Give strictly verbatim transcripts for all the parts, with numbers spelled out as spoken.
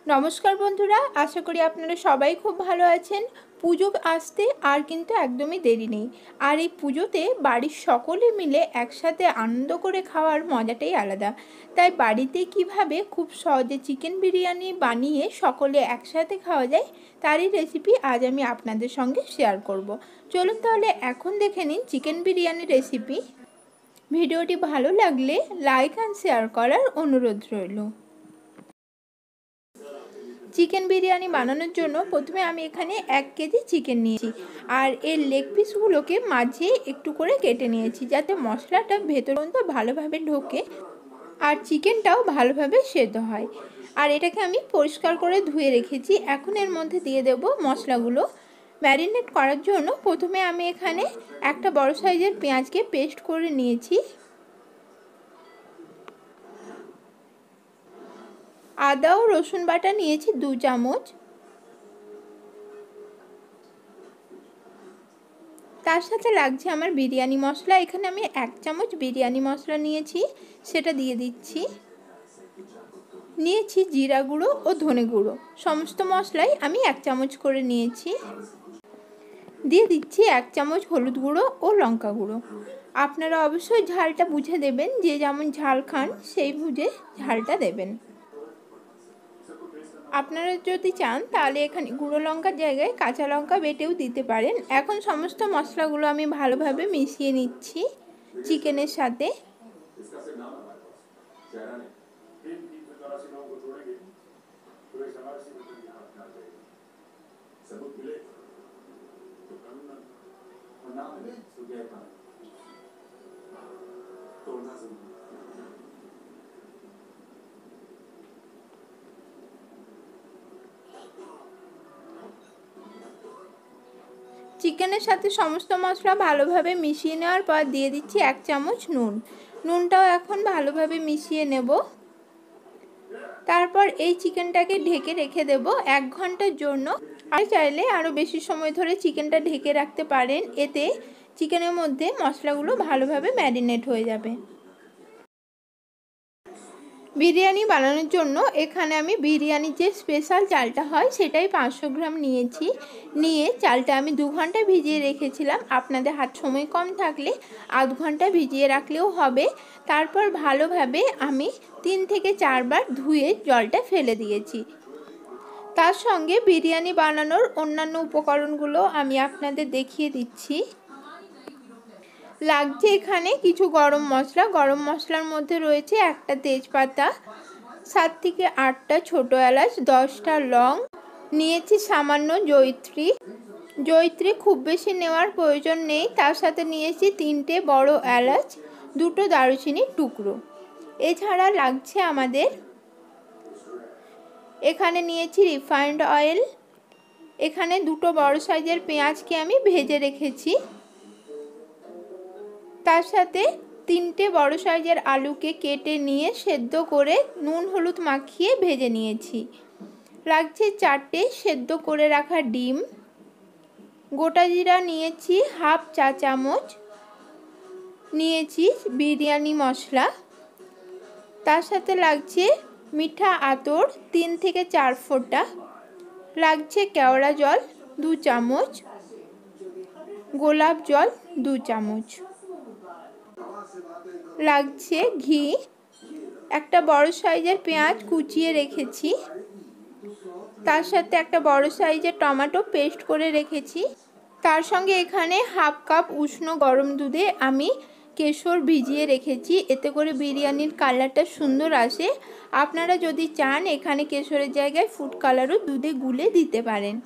नमस्कार बंधुरा आशा करी आपनारा सबाई खूब भालो आछेन। पुजो आसते आर किन्तु एकदमई देरी नेই। আর এই পুজোতে বাড়ির সকলে মিলে একসাথে আনন্দ করে খাওয়ার মজাটাই আলাদা। তাই বাড়িতে কিভাবে খুব সহজে চিকেন বিরিয়ানি বানিয়ে সকলে একসাথে খাওয়া যায় তারই রেসিপি আজ আমি আপনাদের সঙ্গে শেয়ার করব। চলুন তাহলে এখন দেখে নিন চিকেন বিরিয়ানি রেসিপি। ভিডিওটি ভালো লাগলে লাইক এন্ড শেয়ার করার অনুরোধ রইল। चिकेन बिरियानी बानानोर जोन्नो प्रथमे आमी एखाने एक केजी चिकेन निয়েছি और एर लेग पिसगुलोके माझे एकटू करे केटे निয়েছি जाते मशलाटा भेतर पर्यन्त भालोभाबे ढोके और चिकेनटाओ भालोभाबे सेদ্ধ हय। और एटाके आमी परिष्कार करे धुए रेखेছি। এখন এর মধ্যে দিয়ে দেব মশলাগুলো। ম্যারিনেট করার জন্য প্রথমে আমি এখানে একটা বড় সাইজের পেঁয়াজকে পেস্ট করে নিয়েছি। आदा और रसुन बाटा निয়েছি दो चामच। तार साथे लागছে আমার বিরিয়ানি মশলা। এখানে আমি एक চামচ বিরিয়ানি মশলা নিয়েছি, সেটা দিয়ে দিচ্ছি। নিয়েছি জিরা গুঁড়ো ও ধনে গুঁড়ো, সমস্ত মশলাই আমি एक চামচ করে নিয়েছি। দিয়ে দিচ্ছি एक চামচ হলুদ গুঁড়ো ও লঙ্কা গুঁড়ো। আপনারা অবশ্যই ঝালটা বুঝে দেবেন, যে যেমন ঝাল খান সেই বুঝে ঝালটা দেবেন। আপনারা যদি চান তাহলে এখানে গুঁড়ো লঙ্কার জায়গায় কাঁচা লঙ্কা বেটেও দিতে পারেন। এখন সমস্ত মশলাগুলো আমি ভালোভাবে মিশিয়ে নিচ্ছি চিকেনের সাথে। चिकेन साथे समस्त मशला भालोभाबे मिशिए नेওয়ার पर दिए दिচ্ছি एक चामच নুন। নুনটাও এখন ভালোভাবে মিশিয়ে নেব। তারপর এই চিকেনটাকে ঢেকে রেখে দেব এক ঘন্টার জন্য। আর চাইলে আরো বেশি সময় ধরে চিকেনটা ঢেকে রাখতে পারেন, এতে চিকেনের মধ্যে মশলাগুলো ভালোভাবে ম্যারিনেট হয়ে যাবে। বিরিয়ানি বানানোর জন্য এখানে আমি বিরিয়ানি যে স্পেশাল চালটা হয় সেটাই পাঁচশো গ্রাম নিয়েছি। নিয়ে চালটা আমি দু ঘন্টা ভিজিয়ে রেখেছিলাম। আপনাদের হাত সময় কম থাকলে আধ ঘন্টা ভিজিয়ে রাখলেও হবে। তারপর ভালোভাবে আমি তিন থেকে চারবার ধুয়ে জলটা ফেলে দিয়েছি। তার সঙ্গে বিরিয়ানি বানানোর অন্যান্য উপকরণগুলো আমি আপনাদের দেখিয়ে দিচ্ছি। লাগছে এখানে কিছু গরম মশলা। গরম মশলার মধ্যে রয়েছে একটা তেজপাতা, সাত থেকে আটটা ছোটো এলাচ, দশটা লং, নিয়েছি সামান্য জয়িত্রী। জয়িত্রী খুব বেশি নেওয়ার প্রয়োজন নেই। তার সাথে নিয়েছি তিনটে বড় এলাচ, দুটো দারুচিনির টুকরো। এছাড়া লাগছে আমাদের এখানে নিয়েছি রিফাইন্ড অয়েল। এখানে দুটো বড় সাইজের পেঁয়াজকে আমি ভেজে রেখেছি। তার সাথে তিনটে বড় সাইজের আলুকে কেটে নিয়ে সেদ্ধ করে নুন হলুদ মাখিয়ে ভেজে নিয়েছি। লাগছে চারটে সেদ্ধ করে রাখা ডিম। গোটা জিরা নিয়েছি হাফ চা চামচ। নিয়েছি বিরিয়ানি মশলা। তার সাথে লাগছে মিঠা আতর তিন থেকে চার ফোঁটা। লাগছে কেওড়া জল দু চামচ, গোলাপ জল দু চামচ। লাগছে ঘি। একটা বড় সাইজের পেঁয়াজ কুচিয়ে রেখেছি। তার সাথে একটা বড় সাইজের টমেটো পেস্ট করে রেখেছি। তার সঙ্গে এখানে হাফ কাপ উষ্ণ গরম দুধে আমি কেশর ভিজিয়ে রেখেছি, এতে করে বিরিয়ানির কালারটা সুন্দর আসে। আপনারা যদি চান এখানে কেশরের জায়গায় ফুড কালারও দুধে গুলে দিতে পারেন।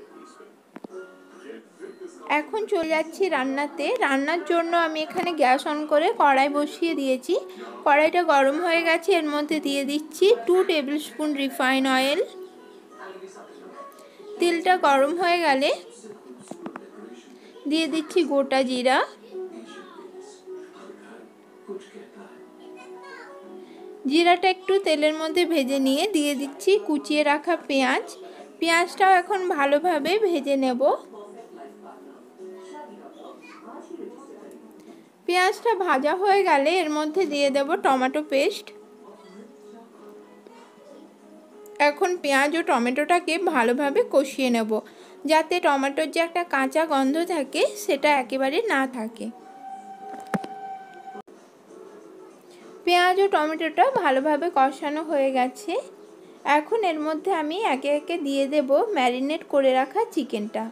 এখন চলে যাচ্ছি রান্নাতে। রান্নার জন্য আমি এখানে গ্যাস অন করে কড়াই বসিয়ে দিয়েছি। কড়াইটা গরম হয়ে গেছে, এর মধ্যে দিয়ে দিচ্ছি two tablespoon refine oil. তেলটা গরম হয়ে গেলে দিয়ে দিচ্ছি গোটা জিরা, জিরাটা একটু তেলের মধ্যে ভেজে নিয়ে দিয়ে দিচ্ছি কুচিয়ে রাখা পেঁয়াজ। পেঁয়াজটাও এখন ভালোভাবে ভেজে নেব। পেঁয়াজটা ভাজা হয়ে গেলে এর মধ্যে দিয়ে দেব টমেটো পেস্ট। এখন পেঁয়াজ ও টমেটোটাকে ভালোভাবে কষিয়ে নেব, যাতে টমেটোর যে একটা কাঁচা গন্ধ থাকে সেটা একেবারে না থাকে। পেঁয়াজ ও টমেটোটা ভালোভাবে কষানো হয়ে গেছে। এখন এর মধ্যে আমি একে একে দিয়ে দেব ম্যারিনেট করে রাখা চিকেনটা।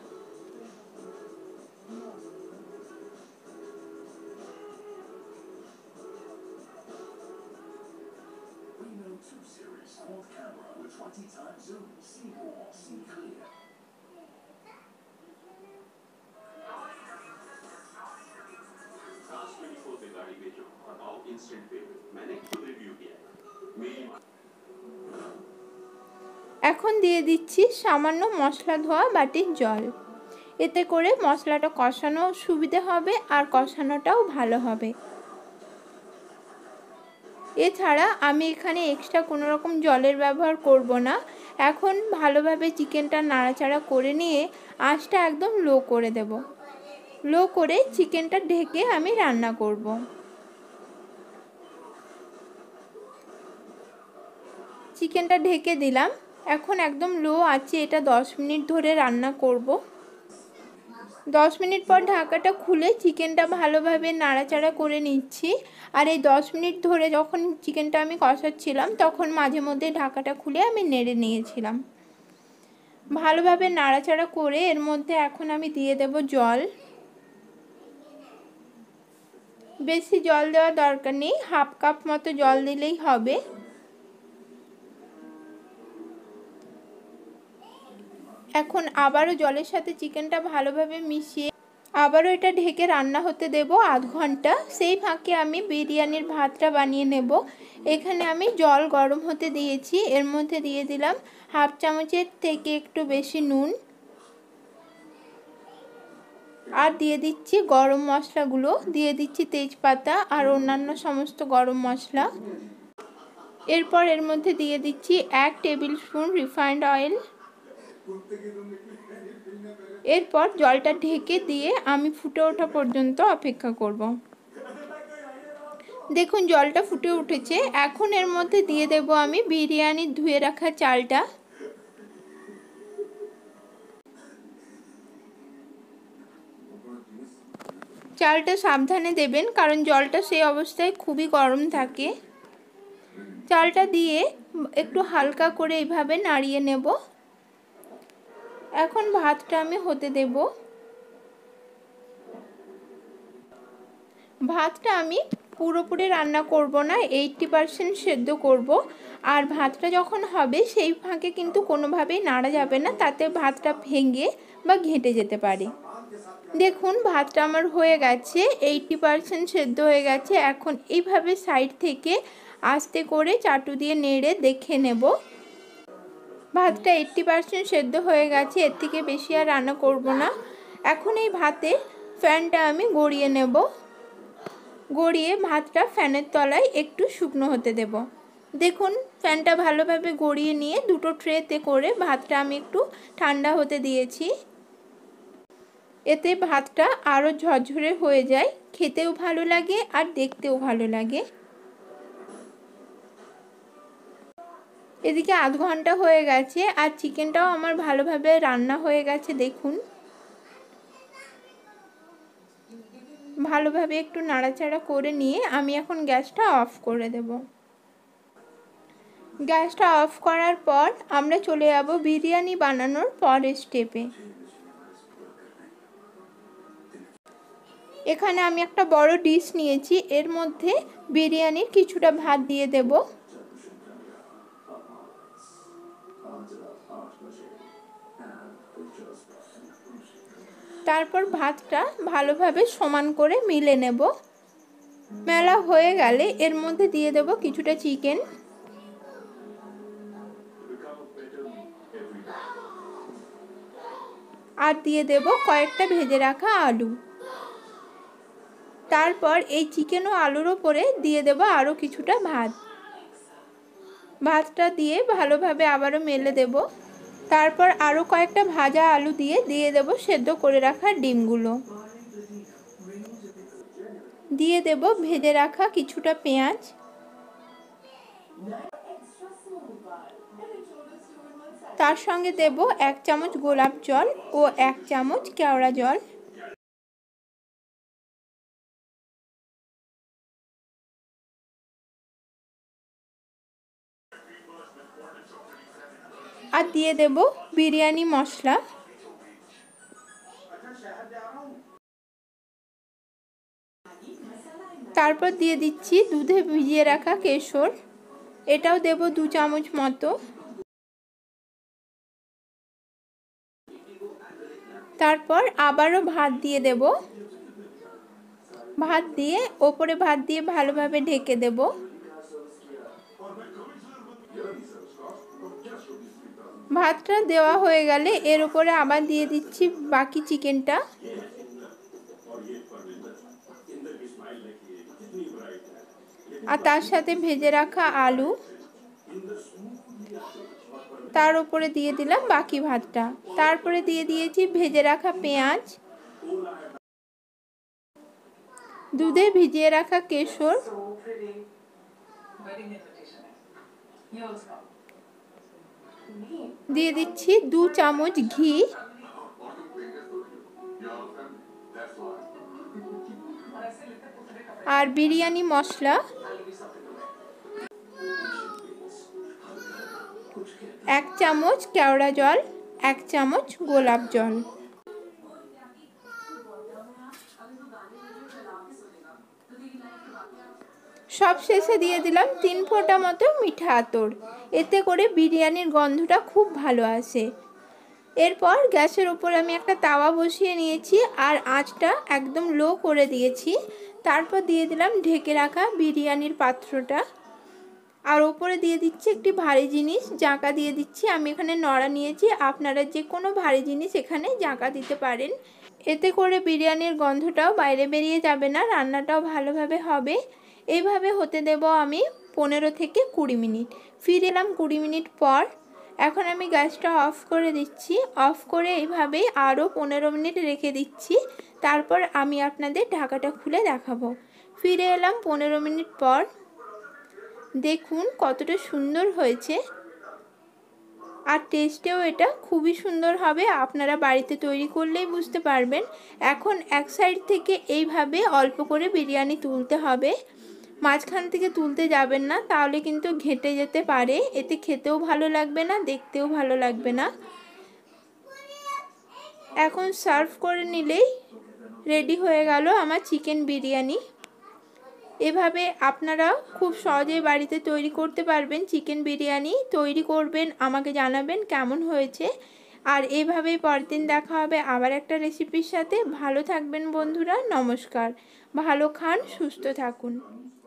এখন দিয়ে দিচ্ছি সামান্য মশলা ধোয়া বাটির জল। এতে করে মশলাটা কষানো সুবিধে হবে আর কষানোটাও ভালো হবে। এছাড়া আমি এখানে এক্সট্রা কোনো রকম জলের ব্যবহার করব না। এখন ভালোভাবে চিকেনটা নাড়াচাড়া করে নিয়ে আঁচটা একদম লো করে দেব। লো করে চিকেনটা ঢেকে আমি রান্না করব। চিকেনটা ঢেকে দিলাম। এখন একদম লো আছে, এটা দশ মিনিট ধরে রান্না করব। দশ মিনিট পর ঢাকাটা খুলে চিকেনটা ভালোভাবে নাড়াচাড়া করে নিচ্ছি। আর এই দশ মিনিট ধরে যখন চিকেনটা আমি কষাচ্ছিলাম তখন মাঝে মধ্যে ঢাকাটা খুলে আমি নেড়ে নিয়েছিলাম। ভালোভাবে নাড়াচাড়া করে এর মধ্যে এখন আমি দিয়ে দেব জল। বেশি জল দেওয়ার দরকার নেই, হাফ কাপ মতো জল দিলেই হবে। এখন আবারও জলের সাথে চিকেনটা ভালোভাবে মিশিয়ে আবারও এটা ঢেকে রান্না হতে দেব আধ ঘন্টা। সেই ফাঁকে আমি বিরিয়ানির ভাতটা বানিয়ে নেব। এখানে আমি জল গরম হতে দিয়েছি, এর মধ্যে দিয়ে দিলাম হাফ চামচের থেকে একটু বেশি নুন, আর দিয়ে দিচ্ছি গরম মশলাগুলো, দিয়ে দিচ্ছি তেজপাতা আর অন্যান্য সমস্ত গরম মশলা। এরপর এর মধ্যে দিয়ে দিচ্ছি এক টেবিল স্পুন রিফাইন্ড অয়েল। এরপর জলটা ঢেকে দিয়ে আমি ফুটে ওঠা পর্যন্ত অপেক্ষা করব। দেখুন জলটা ফুটে উঠেছে। এখন এর মধ্যে দিয়ে দেব আমি বিরিয়ানির ধুয়ে রাখা চালটা। চালটা সাবধানে দেবেন, কারণ জলটা সেই অবস্থায় খুবই গরম থাকে। চালটা দিয়ে একটু হালকা করে এইভাবে নাড়িয়ে নেব। এখন ভাতটা আমি হতে দেব। ভাতটা আমি পুরোপুরি রান্না করব না, এইট্টি পারসেন্ট সেদ্ধ করব। আর ভাতটা যখন হবে সেই ফাঁকে কিন্তু কোনোভাবেই নাড়া যাবে না, তাতে ভাতটা ভেঙে বা ঘেঁটে যেতে পারে। দেখুন ভাতটা আমার হয়ে গেছে, এইট্টি পারসেন্ট সেদ্ধ হয়ে গেছে। এখন এইভাবে সাইড থেকে আস্তে করে চাটু দিয়ে নেড়ে দেখে নেব। ভাতটা এইট্টি পারসেন্ট সেদ্ধ হয়ে গেছে, এর থেকে বেশি আর রান্না করব না। এখন এই ভাতে ফ্যানটা আমি গড়িয়ে নেব। গড়িয়ে ভাতটা ফ্যানের তলায় একটু শুকনো হতে দেব। দেখুন ফ্যানটা ভালোভাবে গড়িয়ে নিয়ে দুটো ট্রেতে করে ভাতটা আমি একটু ঠান্ডা হতে দিয়েছি। এতে ভাতটা আরও ঝরঝরে হয়ে যায়, খেতেও ভালো লাগে আর দেখতেও ভালো লাগে। এদিকে আধ ঘন্টা হয়ে গেছে আর চিকেনটাও আমার ভালোভাবে রান্না হয়ে গেছে। দেখুন ভালোভাবে একটু নাড়াচাড়া করে নিয়ে আমি এখন গ্যাসটা অফ করে দেব। গ্যাসটা অফ করার পর আমরা চলে যাব বিরিয়ানি বানানোর পরের স্টেপে। এখানে আমি একটা বড় ডিশ নিয়েছি, এর মধ্যে বিরিয়ানির কিছুটা ভাত দিয়ে দেব। তারপর ভাতটা ভালোভাবে সমান করে মিলে নেব। মেলা হয়ে গেলে এর মধ্যে দিয়ে দেব কিছুটা চিকেন। আর দিয়ে দেব কয়েকটা ভেজে রাখা আলু। তারপর এই চিকেন ও আলুর ওপরে দিয়ে দেব আরও কিছুটা ভাত। ভাতটা দিয়ে ভালোভাবে আবারও মেলে দেব। তারপর আরও কয়েকটা ভাজা আলু দিয়ে দিয়ে দেব সেদ্ধ করে রাখা ডিমগুলো। দিয়ে দেব ভেজে রাখা কিছুটা পেঁয়াজ। তার সঙ্গে দেব এক চামচ গোলাপ জল ও এক চামচ কেওড়া জল। আর দিয়ে দেব বিরিয়ানি মশলা। তারপর দিয়ে দিচ্ছি দুধে ভিজিয়ে রাখা কেশর, এটাও দেব দু চামচ মতো। তারপর আবারও ভাত দিয়ে দেব, ভাত দিয়ে ওপরে ভাত দিয়ে ভালোভাবে ঢেকে দেব। ভাতটা দেওয়া হয়ে গেলে এর উপরে আবার দিয়ে দিচ্ছি বাকি চিকেনটা। আর তার সাথে ভেজে রাখা আলু, তার উপরে দিয়ে দিলাম বাকি ভাতটা। তারপরে দিয়ে দিয়েছি ভেজে রাখা পেঁয়াজ, দুধে ভিজিয়ে রাখা কেশর, দিয়ে দিচ্ছি দু চামচ ঘি, আর বিরিয়ানি মশলা, এক চামচ কেওড়া জল, এক চামচ গোলাপ জল। সব শেষে দিয়ে দিলাম তিন ফোঁটা মতো মিঠা আতর, এতে করে বিরিয়ানির গন্ধটা খুব ভালো আসে। এরপর গ্যাসের উপর আমি একটা তাওয়া বসিয়ে নিয়েছি আর আঁচটা একদম লো করে দিয়েছি। তারপর দিয়ে দিলাম ঢেকে রাখা বিরিয়ানির পাত্রটা, আর ওপরে দিয়ে দিচ্ছি একটি ভারী জিনিস, জাঁকা দিয়ে দিচ্ছি। আমি এখানে নড়া নিয়েছি, আপনারা যে কোনো ভারী জিনিস এখানে জাঁকা দিতে পারেন। এতে করে বিরিয়ানির গন্ধটাও বাইরে বেরিয়ে যাবে না, রান্নাটাও ভালোভাবে হবে। এইভাবে হতে দেব আমি পনেরো থেকে কুড়ি মিনিট। ফিরে এলাম কুড়ি মিনিট পর। এখন আমি গ্যাসটা অফ করে দিচ্ছি, অফ করে এইভাবে আরও পনেরো মিনিট রেখে দিচ্ছি। তারপর আমি আপনাদের ঢাকাটা খুলে দেখাবো। ফিরে এলাম পনেরো মিনিট পর। দেখুন কতটা সুন্দর হয়েছে, আর টেস্টেও এটা খুবই সুন্দর হবে। আপনারা বাড়িতে তৈরি করলেই বুঝতে পারবেন। এখন এক সাইড থেকে এইভাবে অল্প করে বিরিয়ানি তুলতে হবে, মাঝখান থেকে তুলতে যাবেন না, তাহলে কিন্তু ঘেঁটে যেতে পারে, এতে খেতেও ভালো লাগবে না, দেখতেও ভালো লাগবে না। এখন সার্ভ করে নিলেই রেডি হয়ে গেল আমার চিকেন বিরিয়ানি। এভাবে আপনারা খুব সহজেই বাড়িতে তৈরি করতে পারবেন চিকেন বিরিয়ানি। তৈরি করবেন, আমাকে জানাবেন কেমন হয়েছে। আর এইভাবেই পরের দিন দেখা হবে আবার একটা রেসিপির সাথে। ভালো থাকবেন বন্ধুরা, নমস্কার। ভালো খান, সুস্থ থাকুন।